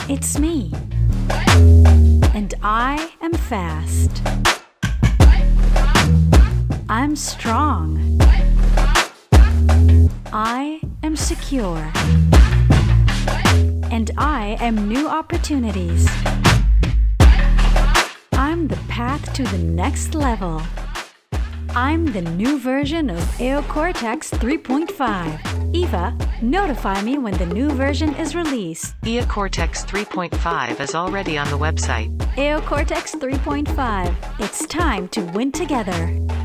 It's me. And I am fast. I'm strong. I am secure. And I am new opportunities. I'm the path to the next level. I'm the new version of AO Cortex 3.5. Eva, notify me when the new version is released. AO Cortex 3.5 is already on the website. AO Cortex 3.5. It's time to win together.